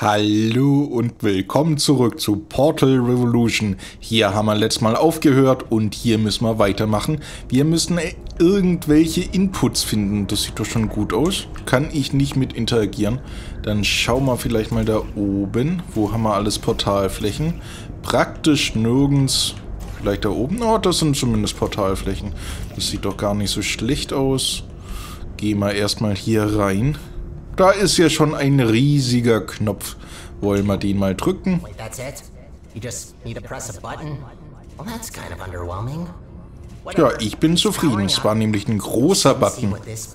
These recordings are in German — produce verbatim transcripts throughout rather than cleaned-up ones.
Hallo und willkommen zurück zu Portal Revolution. Hier haben wir letztes Mal aufgehört und hier müssen wir weitermachen. Wir müssen irgendwelche Inputs finden. Das sieht doch schon gut aus. Kann ich nicht mit interagieren. Dann schauen wir vielleicht mal da oben. Wo haben wir alles Portalflächen? Praktisch nirgends. Vielleicht da oben? Oh, das sind zumindest Portalflächen. Das sieht doch gar nicht so schlecht aus. Gehen wir erstmal hier rein. Da ist ja schon ein riesiger Knopf. Wollen wir den mal drücken? Ja, ich bin zufrieden. Es war nämlich ein großer Button.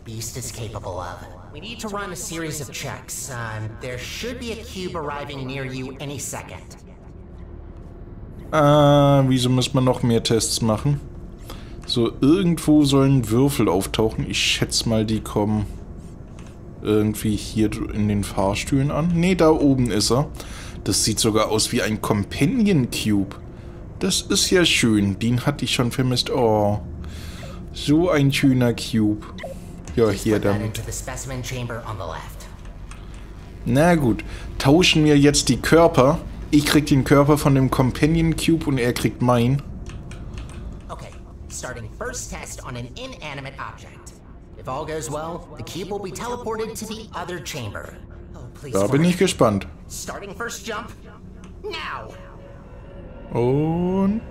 Ah, wieso muss man noch mehr Tests machen? So, irgendwo sollen Würfel auftauchen. Ich schätze mal, die kommen irgendwie hier in den Fahrstühlen an. Ne, da oben ist er. Das sieht sogar aus wie ein Companion Cube. Das ist ja schön. Den hatte ich schon vermisst. Oh, so ein schöner Cube. Ja, hier damit. Na gut, tauschen wir jetzt die Körper. Ich krieg den Körper von dem Companion Cube und er kriegt meinen. Okay, starting first test on an inanimate object. If all goes well, the cube will be teleported to the other chamber. Oh, please. Da bin ich gespannt. Starting first jump. Now. Und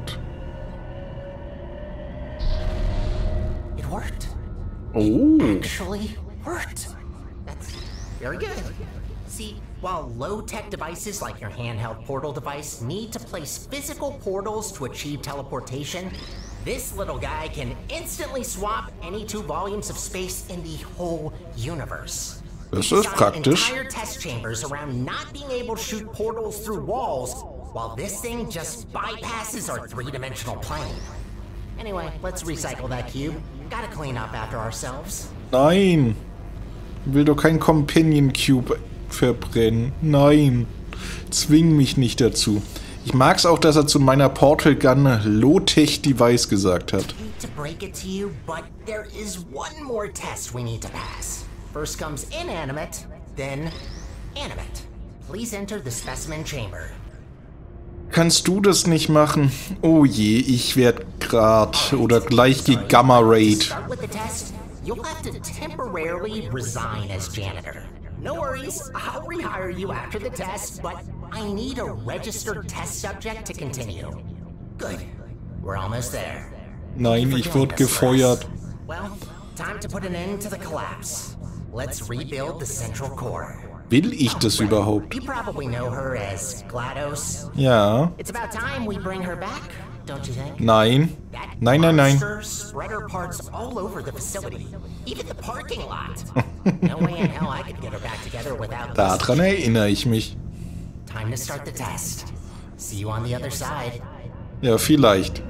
it worked. oh. It actually worked. That's very good. See, while low-tech devices like your handheld portal device need to place physical portals to achieve teleportation, this little guy can instantly swap any two volumes of space in the whole universe. Das ist praktisch. Entire test chambers around not being able to shoot portals through walls, while this thing just bypasses our three-dimensional plane. Anyway, let's recycle that cube. Gotta clean up after ourselves. Nein. Ich will doch kein Companion Cube verbrennen. Nein. Zwing mich nicht dazu. Ich mag es auch, dass er zu meiner Portal Gun Low-Tech Device gesagt hat. To break it to you, but there is one more test we need to pass. First comes inanimate, then animate. Please enter the specimen chamber. Kannst du das nicht machen? Oh je, ich werde grad oder gleich gegamma-rayed. Start with the test. You'll have to temporarily resign as janitor. No worries, I'll rehire you after the test, but I need a registered test subject to continue. Good. We're almost there. Nein, ich wurde gefeuert. Well, time to put an end to the collapse. Let's rebuild the central core. Will ich das überhaupt? You probably know her as GLaDOS. Ja. It's about time we bring her back, don't you think? Nein. Nein, nein, nein. Spread her parts all over the facility, even the parking lot. No way in hell I could get her back together without. Daran erinnere ich mich. Time to start the test. See you on the other side. Ja, vielleicht.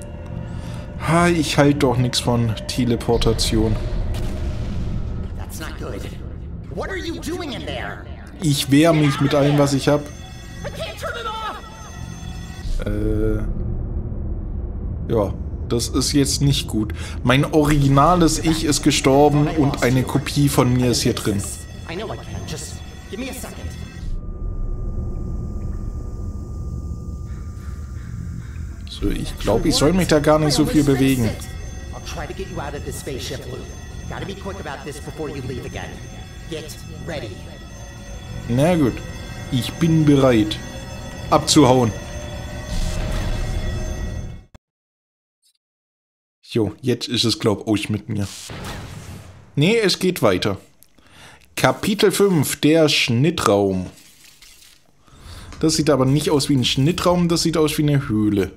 Ha, ich halte doch nichts von Teleportation. That's not good. What are you doing in there? Ich wehre mich mit allem, was ich habe. I can't turn it off. Äh. Ja, das ist jetzt nicht gut. Mein originales Ich ist gestorben und eine Kopie von mir ist hier drin. I know I can. Just give me a second. So, ich glaube, ich soll mich da gar nicht so viel bewegen. I'll try to get you out of this spaceship loop. Gotta be quick about this before you leave again. Get ready. Na gut, ich bin bereit. Abzuhauen. Jo, jetzt ist es, glaub ich, mit mir. Nee, es geht weiter. Kapitel fünf, der Schnittraum. Das sieht aber nicht aus wie ein Schnittraum, das sieht aus wie eine Höhle.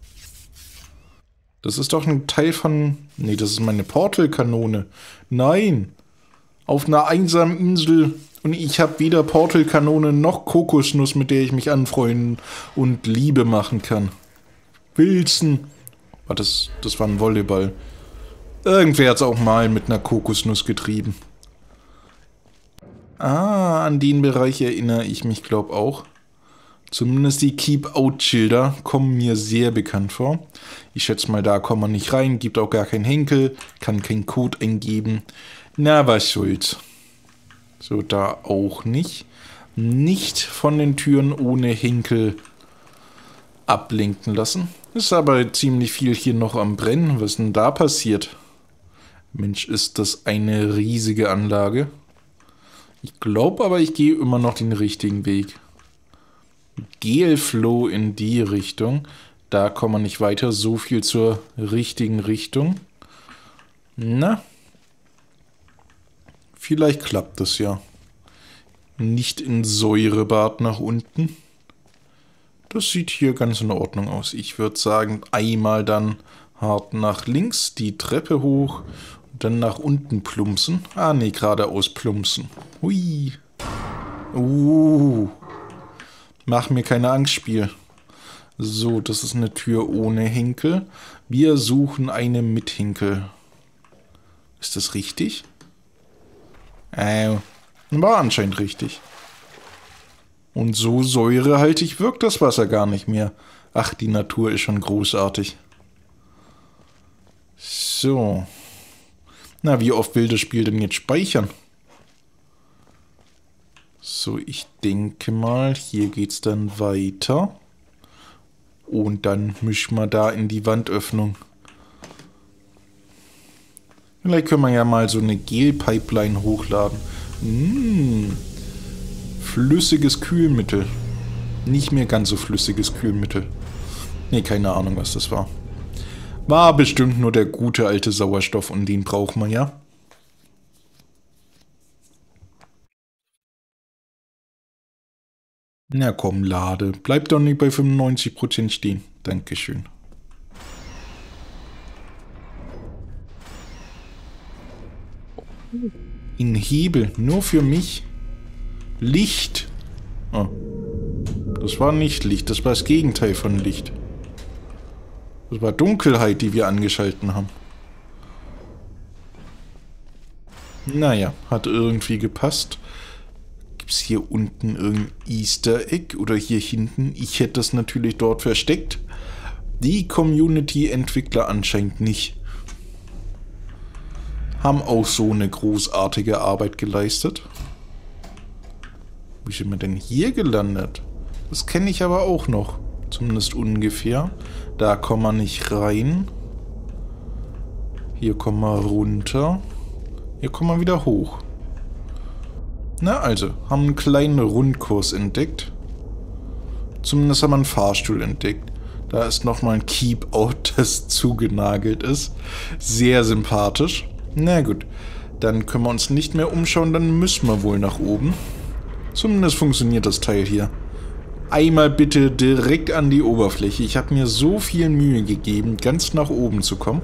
Das ist doch ein Teil von... Nee, das ist meine Portal-Kanone. Nein! Auf einer einsamen Insel und ich habe weder Portal-Kanone noch Kokosnuss, mit der ich mich anfreunden und Liebe machen kann. Wilson... Oh, das, das war ein Volleyball. Irgendwer hat es auch mal mit einer Kokosnuss getrieben. Ah, an den Bereich erinnere ich mich, glaube auch. Zumindest die Keep-Out-Schilder kommen mir sehr bekannt vor. Ich schätze mal, da kommt man nicht rein, gibt auch gar keinen Henkel, kann keinen Code eingeben. Na, was soll's. So, da auch nicht. nicht von den Türen ohne Henkel ablenken lassen. Ist aber ziemlich viel hier noch am Brennen. Was ist denn da passiert? Mensch, ist das eine riesige Anlage. Ich glaube aber, ich gehe immer noch den richtigen Weg. Gelflow in die Richtung. Da kommen wir nicht weiter. So viel zur richtigen Richtung. Na? Vielleicht klappt das ja. Nicht in Säurebad nach unten. Das sieht hier ganz in Ordnung aus. Ich würde sagen, einmal dann hart nach links, die Treppe hoch und dann nach unten plumpsen. Ah, nee, geradeaus plumpsen. Hui. Uh. Mach mir keine Angst, Spiel. So, das ist eine Tür ohne Henkel. Wir suchen eine mit Henkel. Ist das richtig? Äh, war anscheinend richtig. Und so säurehaltig wirkt das Wasser gar nicht mehr. Ach, die Natur ist schon großartig. So. Na, wie oft will das Spiel denn jetzt speichern? So, ich denke mal, hier geht's dann weiter. Und dann mischen wir da in die Wandöffnung. Vielleicht können wir ja mal so eine Gel-Pipeline hochladen. Mmh. Flüssiges Kühlmittel. Nicht mehr ganz so flüssiges Kühlmittel. Nee, keine Ahnung, was das war. War bestimmt nur der gute alte Sauerstoff und den brauchen wir ja. Na komm, lade. Bleib doch nicht bei fünfundneunzig Prozent stehen. Dankeschön. Ein Hebel, nur für mich. Licht. Oh. Das war nicht Licht, das war das Gegenteil von Licht. Das war Dunkelheit, die wir angeschalten haben. Naja, hat irgendwie gepasst. Gibt es hier unten irgendein Easter Egg oder hier hinten? Ich hätte das natürlich dort versteckt. Die Community-Entwickler anscheinend nicht. Haben auch so eine großartige Arbeit geleistet. Wie sind wir denn hier gelandet? Das kenne ich aber auch noch. Zumindest ungefähr. Da kommen wir nicht rein. Hier kommen wir runter. Hier kommen wir wieder hoch. Na also, haben einen kleinen Rundkurs entdeckt. Zumindest haben wir einen Fahrstuhl entdeckt. Da ist nochmal ein Keep-Out, das zugenagelt ist. Sehr sympathisch. Na gut, dann können wir uns nicht mehr umschauen, dann müssen wir wohl nach oben. Zumindest funktioniert das Teil hier. Einmal bitte direkt an die Oberfläche. Ich habe mir so viel Mühe gegeben, ganz nach oben zu kommen.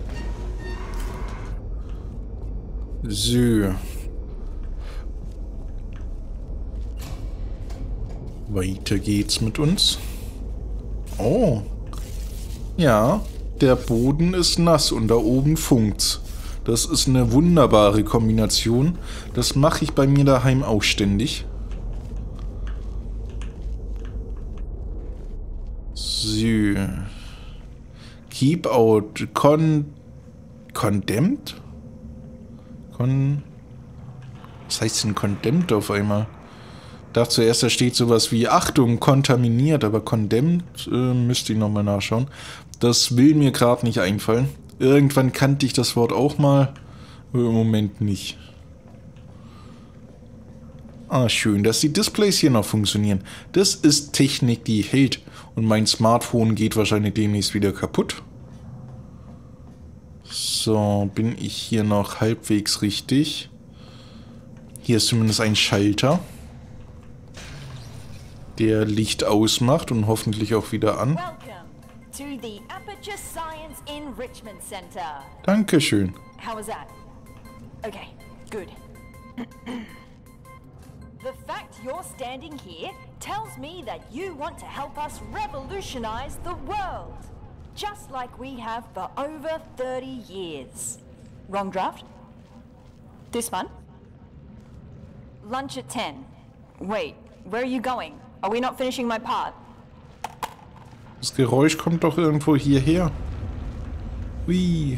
So. Weiter geht's mit uns. Oh. Ja, der Boden ist nass und da oben funkt's. Das ist eine wunderbare Kombination. Das mache ich bei mir daheim auch ständig. So. Keep out. Con... Condemned? Con... Was heißt denn condemned auf einmal? Ich dachte zuerst, da steht sowas wie Achtung, kontaminiert, aber condemned äh, müsste ich nochmal nachschauen. Das will mir gerade nicht einfallen. Irgendwann kannte ich das Wort auch mal, aber im Moment nicht. Ah, schön, dass die Displays hier noch funktionieren. Das ist Technik, die hält. Und mein Smartphone geht wahrscheinlich demnächst wieder kaputt. So, bin ich hier noch halbwegs richtig. Hier ist zumindest ein Schalter, der Licht ausmacht und hoffentlich auch wieder an. To the Aperture Science Enrichment Center. Dankeschön. How was that? Okay, good. The fact you're standing here tells me that you want to help us revolutionize the world, just like we have for over thirty years. Wrong draft? This one? Lunch at ten. Wait, where are you going? Are we not finishing my part? Das Geräusch kommt doch irgendwo hierher. Hui.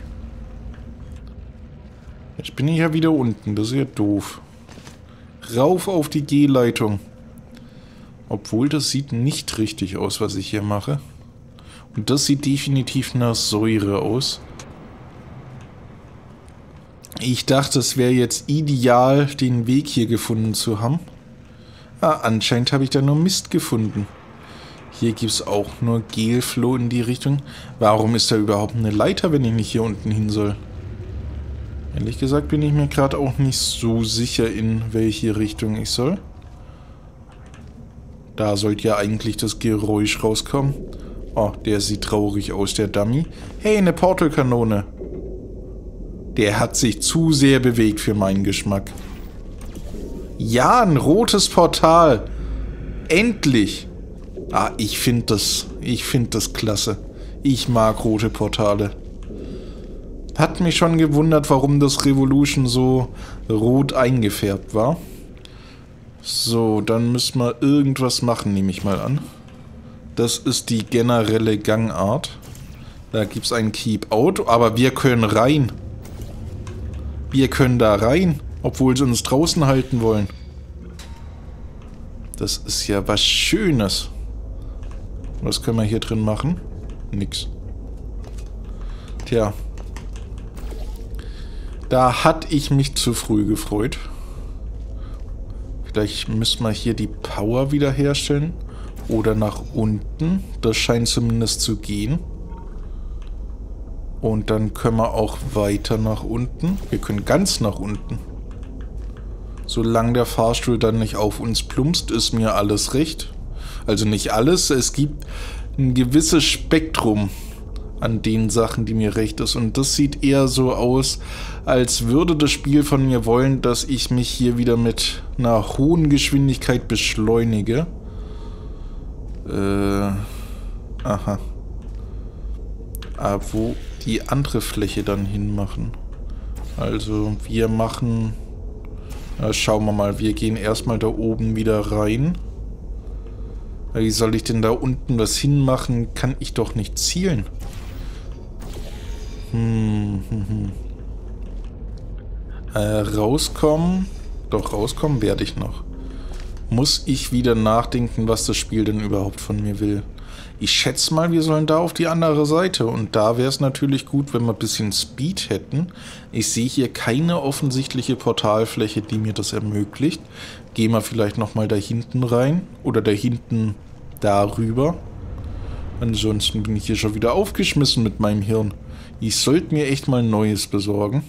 Jetzt bin ich ja wieder unten. Das ist ja doof. Rauf auf die G-Leitung. Obwohl, das sieht nicht richtig aus, was ich hier mache. Und das sieht definitiv nach Säure aus. Ich dachte, es wäre jetzt ideal, den Weg hier gefunden zu haben. Ah, anscheinend habe ich da nur Mist gefunden. Hier gibt es auch nur Gelfloh in die Richtung. Warum ist da überhaupt eine Leiter, wenn ich nicht hier unten hin soll? Ehrlich gesagt bin ich mir gerade auch nicht so sicher, in welche Richtung ich soll. Da sollte ja eigentlich das Geräusch rauskommen. Oh, der sieht traurig aus, der Dummy. Hey, eine Portalkanone. Der hat sich zu sehr bewegt für meinen Geschmack. Ja, ein rotes Portal. Endlich. Ah, ich finde das, ich finde das klasse. Ich mag rote Portale. Hat mich schon gewundert, warum das Revolution so rot eingefärbt war. So, dann müssen wir irgendwas machen, nehme ich mal an. Das ist die generelle Gangart. Da gibt es ein Keep Out, aber wir können rein. Wir können da rein, obwohl sie uns draußen halten wollen. Das ist ja was Schönes. Was können wir hier drin machen? Nix. Tja. Da hatte ich mich zu früh gefreut. Vielleicht müssen wir hier die Power wiederherstellen. Oder nach unten. Das scheint zumindest zu gehen. Und dann können wir auch weiter nach unten. Wir können ganz nach unten. Solange der Fahrstuhl dann nicht auf uns plumpst, ist mir alles recht. Also nicht alles. Es gibt ein gewisses Spektrum an den Sachen, die mir recht ist. Und das sieht eher so aus, als würde das Spiel von mir wollen, dass ich mich hier wieder mit einer hohen Geschwindigkeit beschleunige. Äh, aha. Aber wo die andere Fläche dann hinmachen. Also wir machen... Na, schauen wir mal, wir gehen erstmal da oben wieder rein. Wie soll ich denn da unten was hinmachen? Kann ich doch nicht zielen. Hm, hm, hm. Äh, rauskommen. Doch, rauskommen werde ich noch. Muss ich wieder nachdenken, was das Spiel denn überhaupt von mir will. Ich schätze mal, wir sollen da auf die andere Seite. Und da wäre es natürlich gut, wenn wir ein bisschen Speed hätten. Ich sehe hier keine offensichtliche Portalfläche, die mir das ermöglicht. Gehen wir vielleicht nochmal da hinten rein. Oder da hinten darüber. Ansonsten bin ich hier schon wieder aufgeschmissen mit meinem Hirn. Ich sollte mir echt mal ein neues besorgen.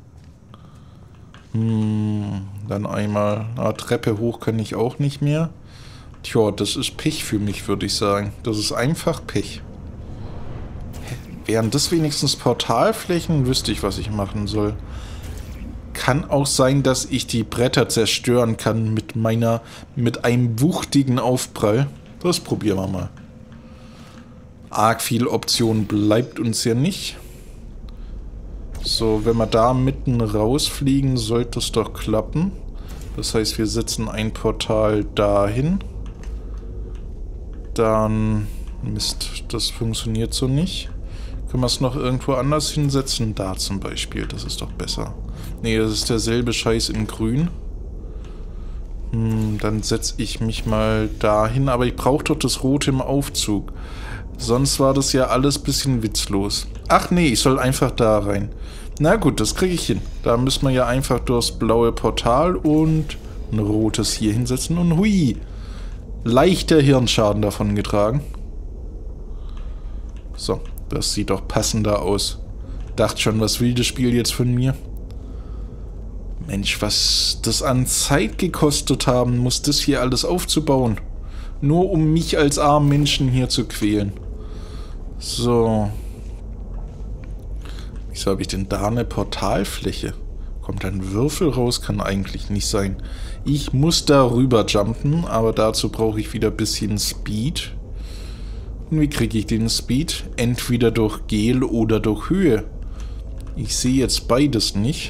Hm, dann einmal... Na, Treppe hoch kann ich auch nicht mehr. Tja, das ist Pech für mich, würde ich sagen. Das ist einfach Pech. Wären das wenigstens Portalflächen, wüsste ich, was ich machen soll. Kann auch sein, dass ich die Bretter zerstören kann mit meiner, mit einem wuchtigen Aufprall. Das probieren wir mal. Arg viel Option bleibt uns ja nicht. So, wenn wir da mitten rausfliegen, sollte es doch klappen. Das heißt, wir setzen ein Portal dahin. Dann... Mist, das funktioniert so nicht. Können wir es noch irgendwo anders hinsetzen? Da zum Beispiel, das ist doch besser. Nee, das ist derselbe Scheiß in grün. Hm, dann setze ich mich mal dahin. Aber ich brauche doch das Rote im Aufzug. Sonst war das ja alles ein bisschen witzlos. Ach nee, ich soll einfach da rein. Na gut, das kriege ich hin. Da müssen wir ja einfach durchs blaue Portal und ein rotes hier hinsetzen. Und hui, leichter Hirnschaden davon getragen. So, das sieht doch passender aus. Dachte schon, was will das Spiel jetzt von mir? Mensch, was das an Zeit gekostet haben muss, das hier alles aufzubauen. Nur um mich als armen Menschen hier zu quälen. So. Wieso habe ich denn da eine Portalfläche? Kommt ein Würfel raus? Kann eigentlich nicht sein. Ich muss da rüber jumpen, aber dazu brauche ich wieder ein bisschen Speed. Und wie kriege ich den Speed? Entweder durch Gel oder durch Höhe. Ich sehe jetzt beides nicht.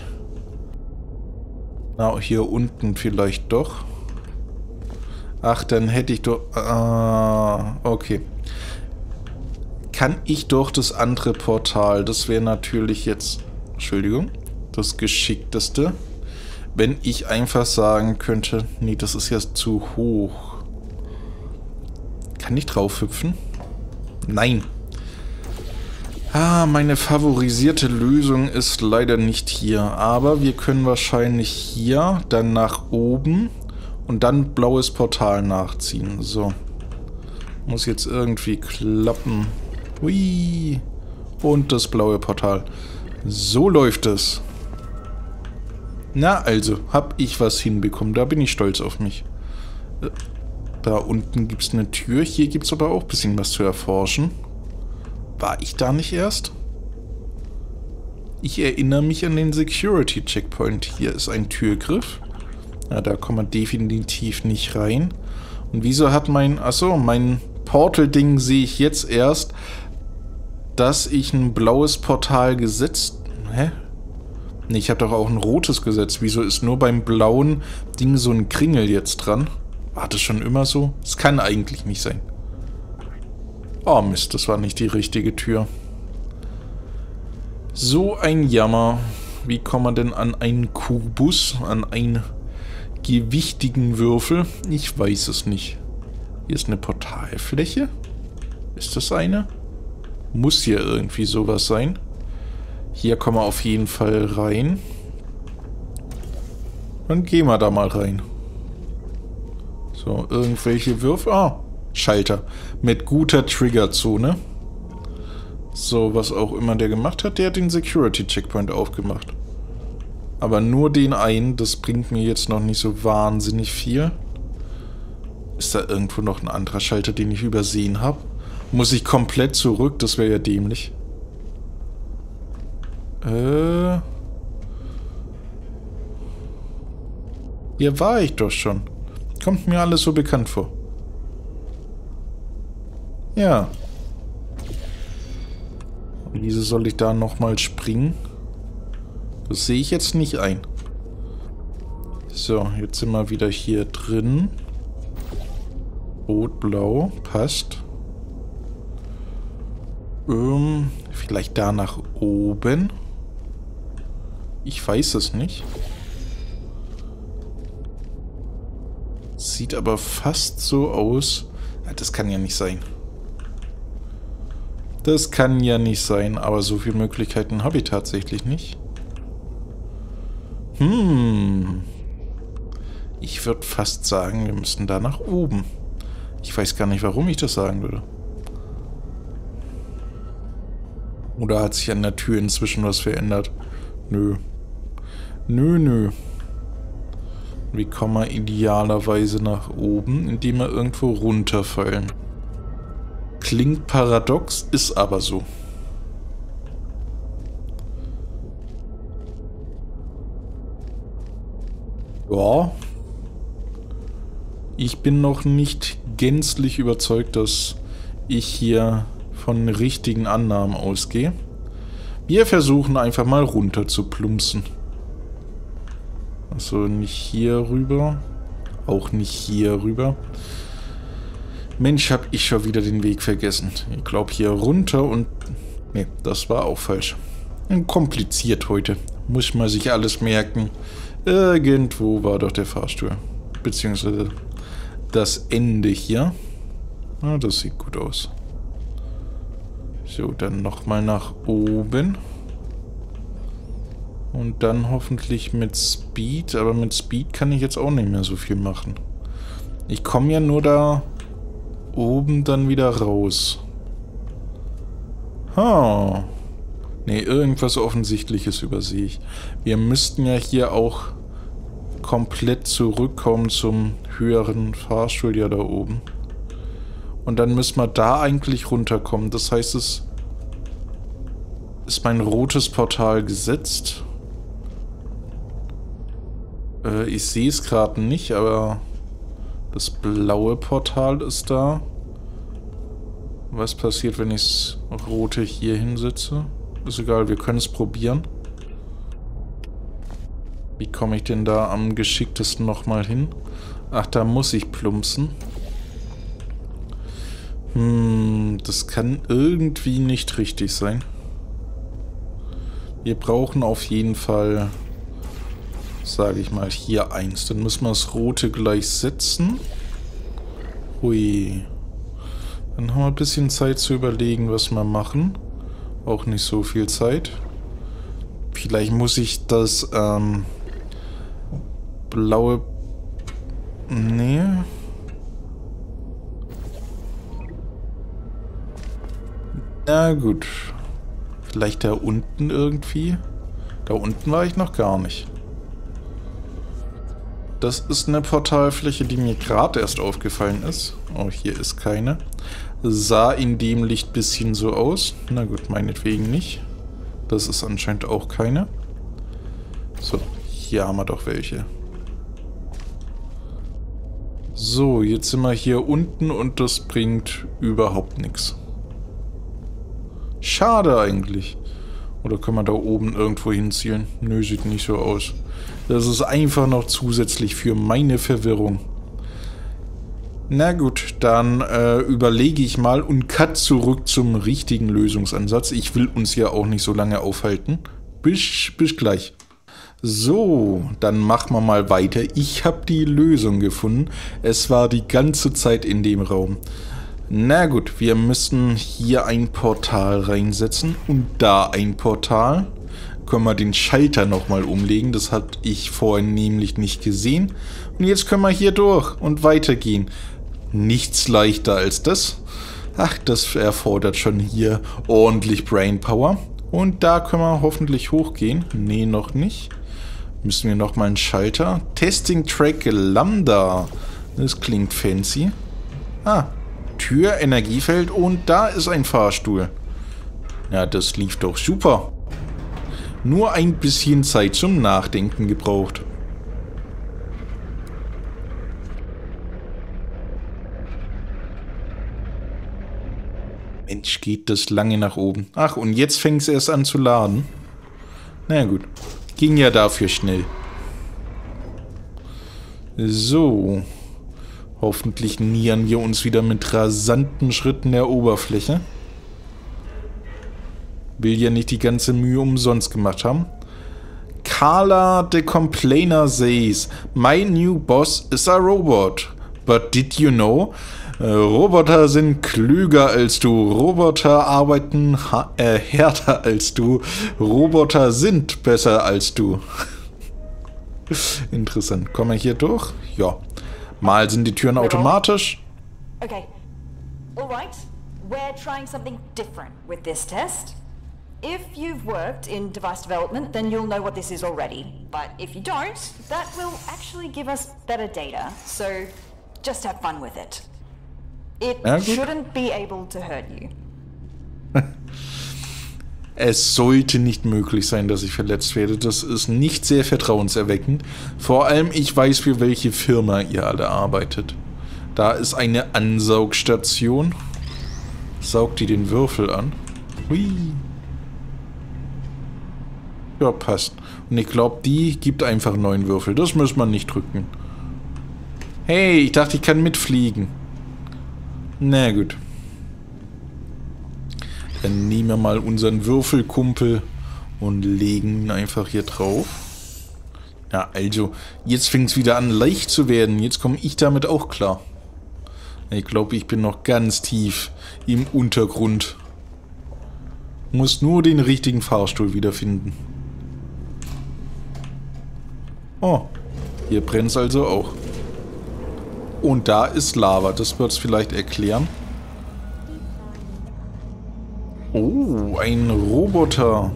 Na, hier unten vielleicht doch. Ach, dann hätte ich doch... Ah, okay. Kann ich durch das andere Portal? Das wäre natürlich jetzt... Entschuldigung. Das Geschickteste. Wenn ich einfach sagen könnte... Nee, das ist ja zu hoch. Kann ich drauf hüpfen? Nein. Ah, meine favorisierte Lösung ist leider nicht hier. Aber wir können wahrscheinlich hier, dann nach oben und dann blaues Portal nachziehen. So. Muss jetzt irgendwie klappen. Hui. Und das blaue Portal. So läuft es. Na also, hab ich was hinbekommen. Da bin ich stolz auf mich. Da unten gibt es eine Tür. Hier gibt es aber auch ein bisschen was zu erforschen. War ich da nicht erst? Ich erinnere mich an den Security Checkpoint. Hier ist ein Türgriff. Ja, da kommt man definitiv nicht rein. Und wieso hat mein... Achso, mein Portal-Ding sehe ich jetzt erst, dass ich ein blaues Portal gesetzt... Hä? Ne, ich habe doch auch ein rotes gesetzt. Wieso ist nur beim blauen Ding so ein Kringel jetzt dran? War das schon immer so? Das kann eigentlich nicht sein. Oh Mist, das war nicht die richtige Tür. So ein Jammer. Wie kommt man denn an einen Kubus, an einen gewichtigen Würfel? Ich weiß es nicht. Hier ist eine Portalfläche. Ist das eine? Muss hier irgendwie sowas sein. Hier kommen wir auf jeden Fall rein. Dann gehen wir da mal rein. So, irgendwelche Würfel. Ah, Schalter. Mit guter Triggerzone. So, was auch immer der gemacht hat, der hat den Security Checkpoint aufgemacht. Aber nur den einen, das bringt mir jetzt noch nicht so wahnsinnig viel. Ist da irgendwo noch ein anderer Schalter, den ich übersehen habe? Muss ich komplett zurück? Das wäre ja dämlich. Äh... Hier war ich doch schon. Kommt mir alles so bekannt vor. Ja. Wieso soll ich da nochmal springen? Das sehe ich jetzt nicht ein. So, jetzt sind wir wieder hier drin. Rot, blau, passt. Ähm, vielleicht da nach oben. Ich weiß es nicht. Sieht aber fast so aus. Ja, das kann ja nicht sein. Das kann ja nicht sein, aber so viele Möglichkeiten habe ich tatsächlich nicht. Hm. Ich würde fast sagen, wir müssen da nach oben. Ich weiß gar nicht, warum ich das sagen würde. Oder hat sich an der Tür inzwischen was verändert? Nö. Nö, nö. Wie kommen wir idealerweise nach oben? Indem wir irgendwo runterfallen. Klingt paradox, ist aber so. Ja. Ich bin noch nicht gänzlich überzeugt, dass ich hier von richtigen Annahmen ausgehe. Wir versuchen einfach mal runter zu plumpsen. Also nicht hier rüber. Auch nicht hier rüber. Mensch, hab ich schon wieder den Weg vergessen. Ich glaube hier runter und... Ne, das war auch falsch. Kompliziert heute. Muss man sich alles merken. Irgendwo war doch der Fahrstuhl. Beziehungsweise das Ende hier. Ah, das sieht gut aus. So, dann nochmal nach oben. Und dann hoffentlich mit Speed. Aber mit Speed kann ich jetzt auch nicht mehr so viel machen. Ich komme ja nur da oben dann wieder raus. Ha. Ne, irgendwas Offensichtliches übersehe ich. Wir müssten ja hier auch komplett zurückkommen zum höheren Fahrstuhl ja da oben. Und dann müssen wir da eigentlich runterkommen. Das heißt, es ist mein rotes Portal gesetzt. Äh, ich sehe es gerade nicht, aber das blaue Portal ist da. Was passiert, wenn ich das rote hier hinsetze? Ist egal, wir können es probieren. Wie komme ich denn da am geschicktesten nochmal hin? Ach, da muss ich plumpsen. Hm, das kann irgendwie nicht richtig sein. Wir brauchen auf jeden Fall, sage ich mal, hier eins. Dann müssen wir das rote gleich setzen. Hui. Dann haben wir ein bisschen Zeit zu überlegen, was wir machen. Auch nicht so viel Zeit. Vielleicht muss ich das ähm, blaue... Nee. Na gut. Vielleicht da unten irgendwie. Da unten war ich noch gar nicht. Das ist eine Portalfläche, die mir gerade erst aufgefallen ist. Oh, hier ist keine. Sah in dem Licht ein bisschen so aus. Na gut, meinetwegen nicht. Das ist anscheinend auch keine. So, hier haben wir doch welche. So, jetzt sind wir hier unten und das bringt überhaupt nichts. Schade eigentlich. Oder können wir da oben irgendwo hinzielen? Nö, sieht nicht so aus. Das ist einfach noch zusätzlich für meine Verwirrung. Na gut, dann äh, überlege ich mal und cut zurück zum richtigen Lösungsansatz. Ich will uns ja auch nicht so lange aufhalten. Bis, bis gleich. So, dann machen wir mal weiter. Ich habe die Lösung gefunden. Es war die ganze Zeit in dem Raum. Na gut, wir müssen hier ein Portal reinsetzen und da ein Portal. Können wir den Schalter nochmal umlegen. Das hatte ich vorhin nämlich nicht gesehen. Und jetzt können wir hier durch und weitergehen. Nichts leichter als das. Ach, das erfordert schon hier ordentlich Brainpower. Und da können wir hoffentlich hochgehen. Nee, noch nicht. Müssen wir nochmal einen Schalter. Testing Track Lambda. Das klingt fancy. Ah, Tür, Energiefeld und da ist ein Fahrstuhl. Ja, das lief doch super. Nur ein bisschen Zeit zum Nachdenken gebraucht. Mensch, geht das lange nach oben. Ach, und jetzt fängt es erst an zu laden. Na gut. Ging ja dafür schnell. So. Hoffentlich nähern wir uns wieder mit rasanten Schritten der Oberfläche. Will ja nicht die ganze Mühe umsonst gemacht haben. Carla the Complainer says, my new boss is a robot. But did you know? Roboter sind klüger als du. Roboter arbeiten äh, härter als du. Roboter sind besser als du. Interessant. Kommen wir hier durch? Ja. Mal sind die Türen automatisch. Okay. Alright. We're trying something different with this test. If you've worked in device development, then you'll know what this is already. But if you don't, that will actually give us better data. So just have fun with it. It ja, shouldn't be able to hurt you. Es sollte nicht möglich sein, dass ich verletzt werde. Das ist nicht sehr vertrauenserweckend. Vor allem, ich weiß, für welche Firma ihr alle arbeitet. Da ist eine Ansaugstation. Saugt die den Würfel an. Hui. Ja, passt. Und ich glaube, die gibt einfach einen neuen Würfel. Das muss man nicht drücken. Hey, ich dachte, ich kann mitfliegen. Na gut. Dann nehmen wir mal unseren Würfelkumpel und legen ihn einfach hier drauf. Ja, also, jetzt fängt es wieder an leicht zu werden. Jetzt komme ich damit auch klar. Ich glaube, ich bin noch ganz tief im Untergrund. Muss nur den richtigen Fahrstuhl wiederfinden. Oh, hier brennt es also auch. Und da ist Lava. Das wird es vielleicht erklären. Oh, ein Roboter.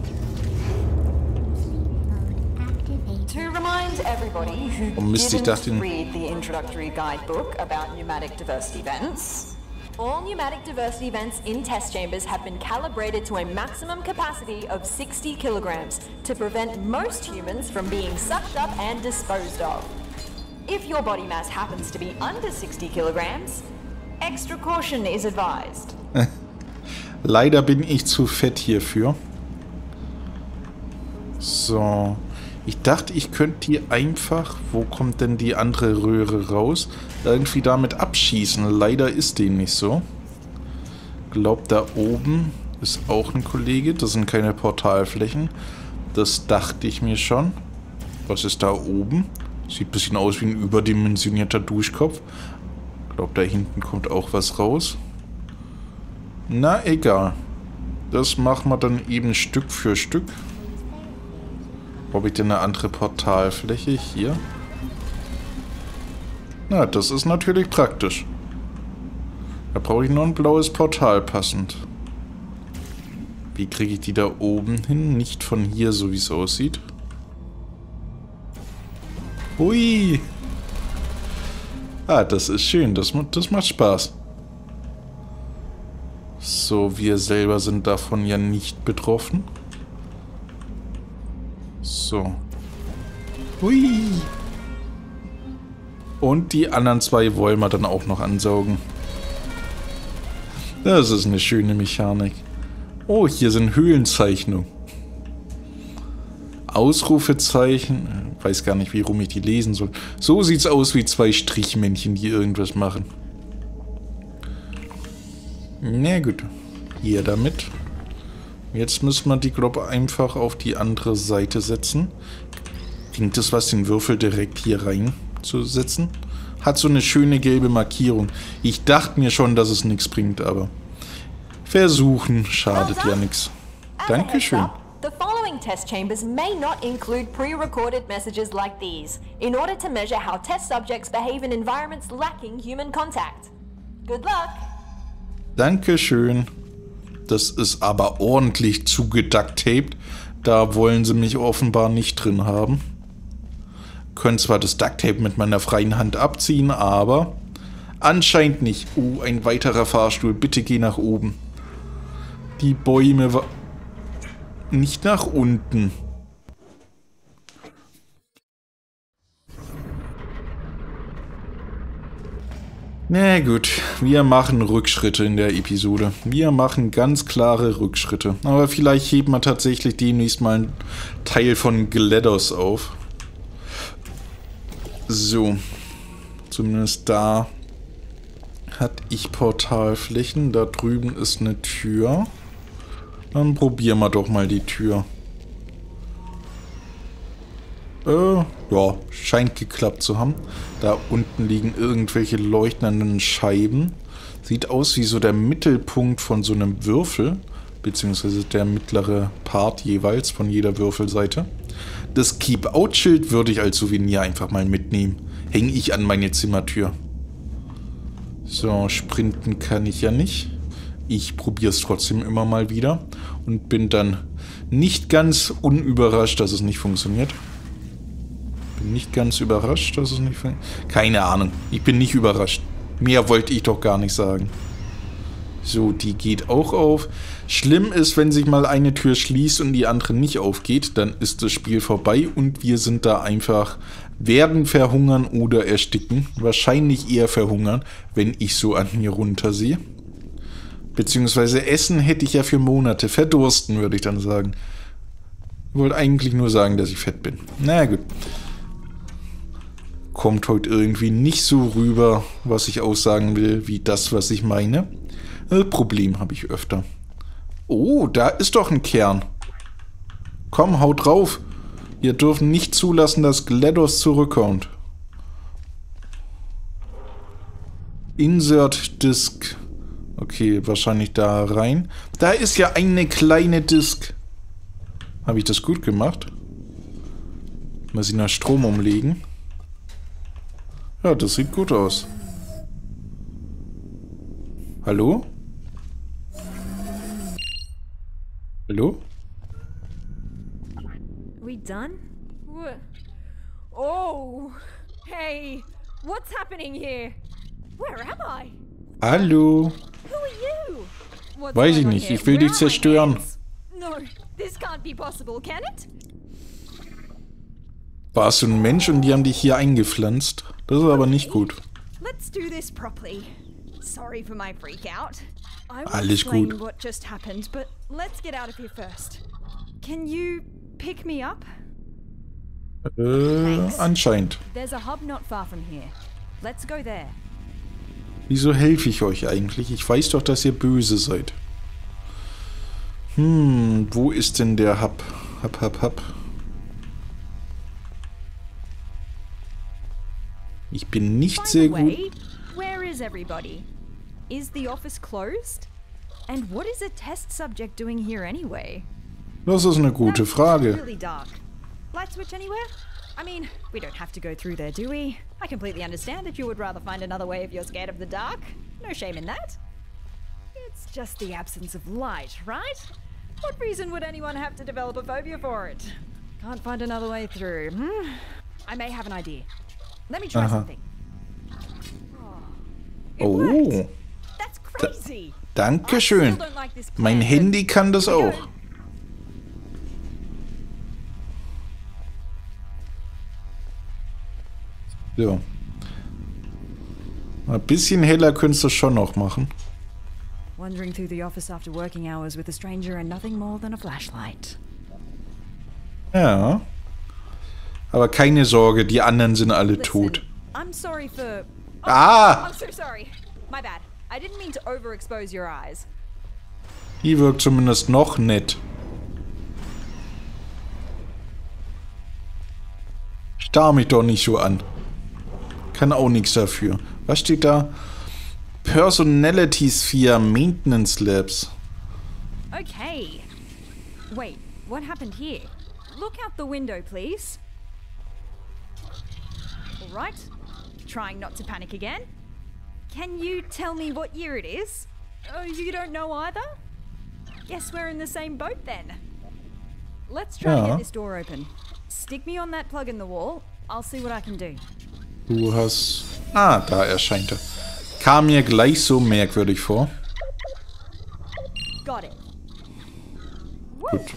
To remind everybody who Oh Mist, ich dachte... didn't read the introductory guidebook about pneumatic diversity vents, all pneumatic diversity vents in test chambers have been calibrated to a maximum capacity of sixty kilograms to prevent most humans from being sucked up and disposed of. If your body mass happens to be under sixty kilograms, extra caution is advised. Leider bin ich zu fett hierfür. So. Ich dachte, ich könnte die einfach... Wo kommt denn die andere Röhre raus? Irgendwie damit abschießen. Leider ist die nicht so. Glaub, da oben ist auch ein Kollege. Das sind keine Portalflächen. Das dachte ich mir schon. Was ist da oben? Sieht ein bisschen aus wie ein überdimensionierter Duschkopf. Ich glaube, da hinten kommt auch was raus. Na, egal. Das machen wir dann eben Stück für Stück. Habe ich denn eine andere Portalfläche hier? Na, das ist natürlich praktisch. Da brauche ich nur ein blaues Portal passend. Wie kriege ich die da oben hin? Nicht von hier, so wie es aussieht. Hui! Ah, das ist schön. Das, das macht Spaß. So, wir selber sind davon ja nicht betroffen. So. Hui! Und die anderen zwei wollen wir dann auch noch ansaugen. Das ist eine schöne Mechanik. Oh, hier sind Höhlenzeichnungen. Ausrufezeichen. Ich weiß gar nicht, wie rum ich die lesen soll. So sieht's aus wie zwei Strichmännchen, die irgendwas machen. Na gut. Hier damit. Jetzt müssen wir die, glaube ich, einfach auf die andere Seite setzen. Bringt es was, den Würfel direkt hier rein zu setzen? Hat so eine schöne gelbe Markierung. Ich dachte mir schon, dass es nichts bringt, aber versuchen schadet ja nichts. Dankeschön. The following test chambers may not include pre-recorded messages like these, in order to measure how test subjects behave in environments lacking human contact. Good luck! Dankeschön. Das ist aber ordentlich zugeducktaped. Da wollen sie mich offenbar nicht drin haben. Können zwar das Ducktape mit meiner freien Hand abziehen, aber anscheinend nicht. Oh, ein weiterer Fahrstuhl. Bitte geh nach oben. Die Bäume wa- nicht nach unten. Na gut, wir machen Rückschritte in der Episode. Wir machen ganz klare Rückschritte. Aber vielleicht heben wir tatsächlich demnächst mal einen Teil von GLaDOS auf. So. Zumindest da hatte ich Portalflächen. Da drüben ist eine Tür. Dann probieren wir doch mal die Tür. Äh, ja, scheint geklappt zu haben. Da unten liegen irgendwelche leuchtenden Scheiben. Sieht aus wie so der Mittelpunkt von so einem Würfel. Beziehungsweise der mittlere Part jeweils von jeder Würfelseite. Das Keep-Out-Schild würde ich als Souvenir einfach mal mitnehmen. Hänge ich an meine Zimmertür. So, sprinten kann ich ja nicht. Ich probiere es trotzdem immer mal wieder. Und bin dann nicht ganz unüberrascht, dass es nicht funktioniert. Bin nicht ganz überrascht, dass es nicht funktioniert. Keine Ahnung. Ich bin nicht überrascht. Mehr wollte ich doch gar nicht sagen. So, die geht auch auf. Schlimm ist, wenn sich mal eine Tür schließt und die andere nicht aufgeht, dann ist das Spiel vorbei und wir sind da einfach, werden verhungern oder ersticken. Wahrscheinlich eher verhungern, wenn ich so an mir runtersehe. Beziehungsweise Essen hätte ich ja für Monate. Verdursten, würde ich dann sagen. Ich wollte eigentlich nur sagen, dass ich fett bin. Na gut. Kommt heute irgendwie nicht so rüber, was ich aussagen will, wie das, was ich meine. Äh, Problem habe ich öfter. Oh, da ist doch ein Kern. Komm, haut drauf. Wir dürfen nicht zulassen, dass GLaDOS zurückkommt. Insert Disk. Okay, wahrscheinlich da rein. Da ist ja eine kleine Disk. Habe ich das gut gemacht? Mal sie nach Strom umlegen. Ja, das sieht gut aus. Hallo? Hallo? We done? Wha- Oh, hey, what's happening here? Where am I? Hallo? Who are you? What's Weiß ich going on nicht, here? ich will Where dich are my zerstören. hands? No, this can't be possible, can it? Warst du ein Mensch und die haben dich hier eingepflanzt? Das ist aber nicht gut. Let's do this properly. Sorry for my freak out. I will Alles explain gut. what just happened, but let's get out of here first. Can you pick me up? Äh, anscheinend. There's a hub not far from here. Let's go there. Wieso helfe ich euch eigentlich? Ich weiß doch, dass ihr böse seid. Hm, wo ist denn der Hub? Hub, Hub, Hub. Ich bin nicht By sehr the gut. way, where is everybody? Is the office closed? And what is a test subject doing here anyway? Das ist eine gute Frage. Really dark. Light switch anywhere? I mean, we don't have to go through there, do we? I completely understand that you would rather find another way if you're scared of the dark. No shame in that. It's just the absence of light, right? What reason would anyone have to develop a phobia for it? Can't find another way through. Hmm? I may have an idea. Let me try Aha. something. It Oh, worked. That's crazy. Dankeschön. I still don't like this plan, Mein but Handy kann das here we auch. go. So. Ein bisschen heller könntest du schon noch machen. Wandering through the office after working hours with a stranger and nothing more than a flashlight. Ja. Aber keine Sorge, die anderen sind alle Listen, tot. I'm sorry for. Oh, Ah! I'm so sorry. My bad. I didn't mean to overexpose your eyes. Die wirkt zumindest noch nett. Starr mich doch nicht so an. Kann auch nichts dafür. Was steht da? Personality Sphere Maintenance Labs. Okay. Wait, what happened here? Look out the window, please. All right. Trying not to panic again. Can you tell me what year it is? Oh, you don't know either? Guess we're in the same boat then. Let's try to Ja. get this door open. Stick me on that plug in the wall. I'll see what I can do. Du hast... Ah, da erscheint er. Kam mir gleich so merkwürdig vor. Got it. Gut.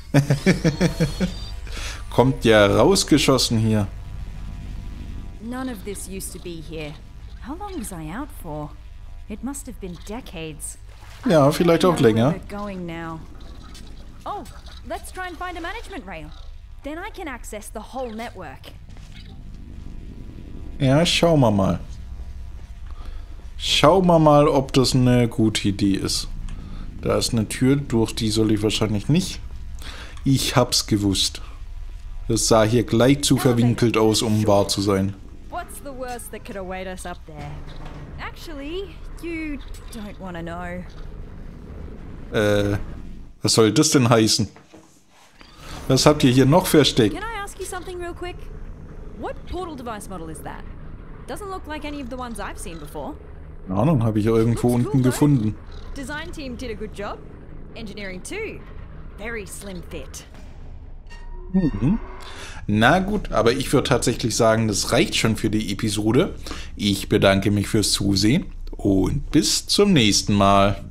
Kommt ja rausgeschossen hier. None of this used to be here. How long was I out for? It must have been decades. Ja, vielleicht auch I know where länger. we're going now. Oh, let's try and find a management rail. Then I can access the whole network. Ja, schauen wir mal. Schauen wir mal, ob das eine gute Idee ist. Da ist eine Tür, durch die soll ich wahrscheinlich nicht. Ich hab's gewusst. Das sah hier gleich zu verwinkelt aus, um wahr zu sein. What's the worst that could await us up there? Actually, you don't want to know. Äh, was soll das denn heißen? Was habt ihr hier noch versteckt? Can I ask you something real quick? What portal device model is that? Doesn't look like any of the ones I've seen before. Keine Ahnung, habe ich ja irgendwo Looks unten cool, though. gefunden. Design team did a good job. Engineering too. Very slim fit. Na gut, aber ich würde tatsächlich sagen, das reicht schon für die Episode. Ich bedanke mich fürs Zusehen und bis zum nächsten Mal.